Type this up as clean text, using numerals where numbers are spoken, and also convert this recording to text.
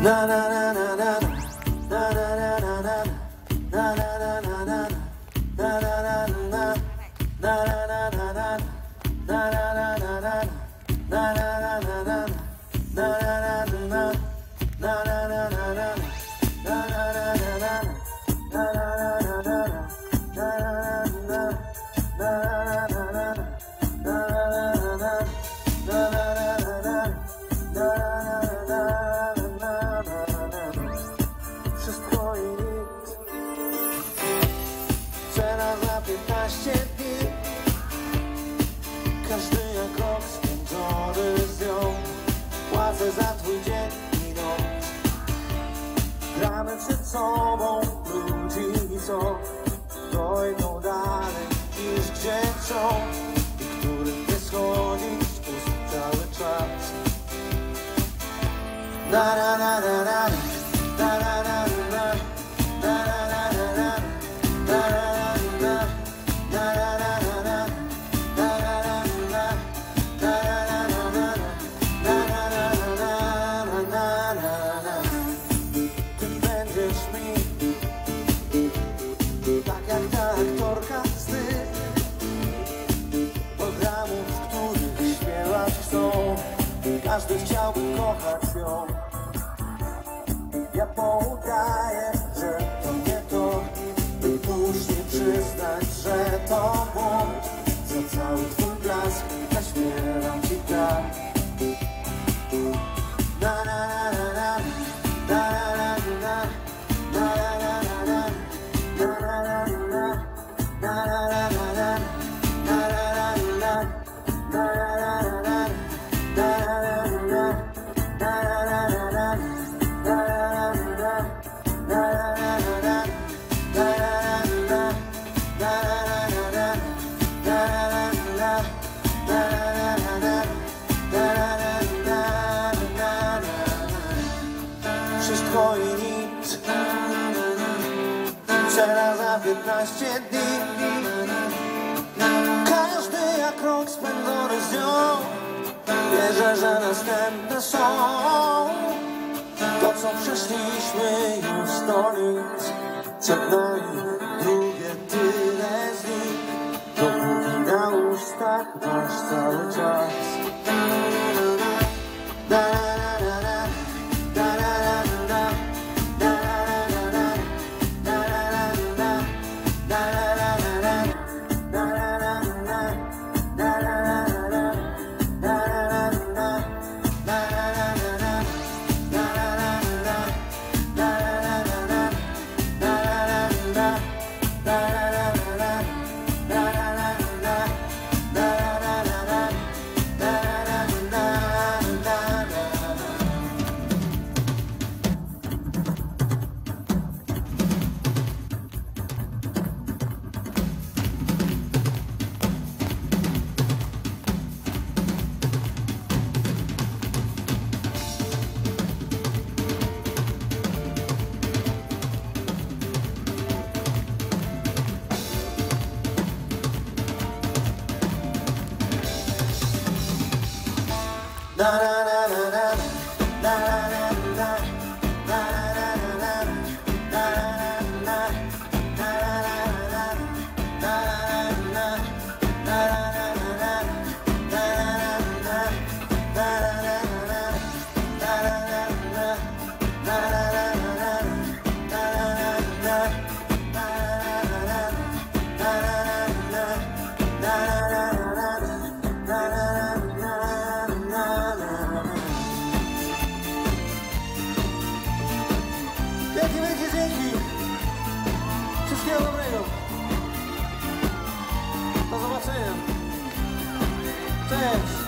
Wszystko i nic. Cena za 15 dni. Każdy jak rok spędzony z nią. Płacę za twój dzień i noc. Gramy przed sobą ludzi, co dojdą dalej niż gdzie chcą i którym nie schodzić z ust cały czas. Na na na na na na na na na ty będziesz mi tak jak ta aktorka z tych programów, w których śpiewać chcą. Każdy chciałby kochać ją. Ja poudaję, że to nie to, by później przyznać, że to błąd. Za cały twój blask zaśpiewam ci tak. Na na na na na na na na na na na wszystko i nic. Cena za 15 dni. Każdy jak rok spędzony z nią. Wierzę, że następne są. To co przeszliśmy już to nic. Przed nami drugie tyle z nich. Dopóki na ustach masz cały czas. Wielkie dzięki. Wszystkiego dobrego. Do zobaczenia. Cześć.